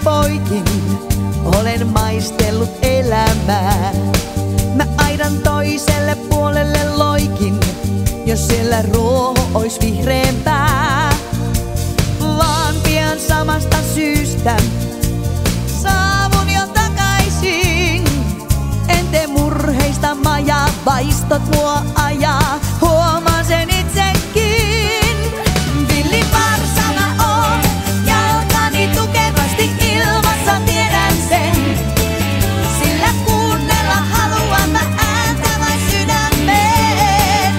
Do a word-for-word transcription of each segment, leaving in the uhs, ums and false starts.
poikin olen maistellut elämää. Mä aidan toiselle puolelle loikin, jos siellä ruoho ois vihreämpää. Vaan pian samasta syystä saavun jo takaisin. En tee murheista majaa, vaistot mua ajaa, huomaan sen itsekin. Villi varsa mä oon, jalkani tukevasti ilmassa tiedän sen. Sillä kuunnella haluan mä ääntä vain sydämeen.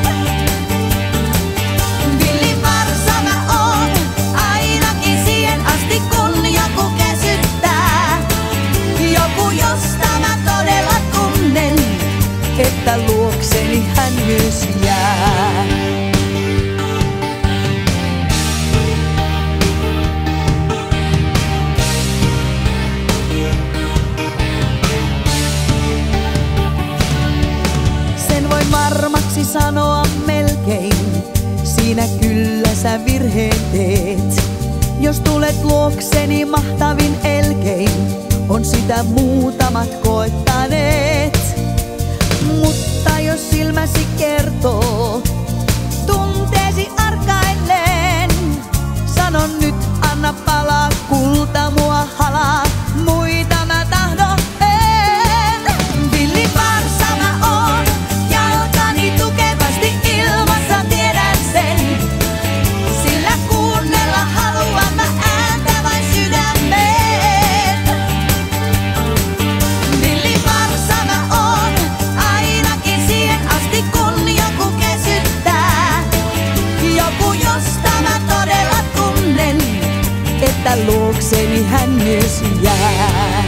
Villi varsa mä oon, ainakin siihen asti kun joku kesyttää. Joku josta mä todella tunnen, että luokseni hän myös jää. Sen voin varmaksi sanoa melkein, siinä kyllä sä virheen teet. Jos tulet luokseni mahtavin elkein, on sitä muutamat koettaneet. Mutta jos silmäsi kertoo tunteesi arkailleen, sanon nyt, anna palaa, kulta mua halaa, muita mä tahdo en. Villi varsa mä oon, jalkani tukevasti ilmassa tiedän sen. Sillä kuunnella haluan mä ääntä vain sydämeen. Villi varsa mä oon, ainakin siihen asti kun joku kesyttää. Joku josta mä todella tunnen, että luokseni hän myös jää.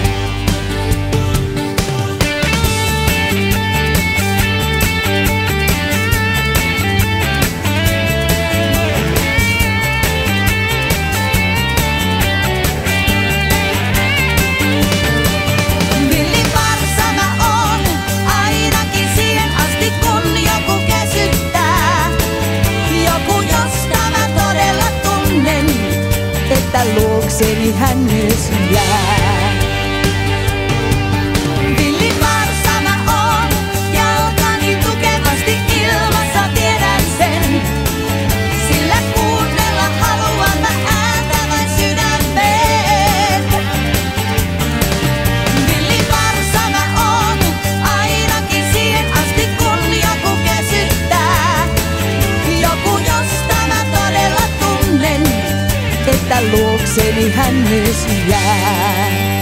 Villi varsa mä oon, ainakin siihen asti kun joku kesyttää. Joku josta mä todella tunnen, että luokseni hän myös jää. Villi varsa mä oon, jalkani tukevasti ilmassa tiedän sen. Sillä kuunnella haluan mä ääntä vain sydämeen. Villi varsa mä oon, ainakin siihen asti kun joku kesyttää. Joku josta mä todella tunnen, että luokseni hän myös jää.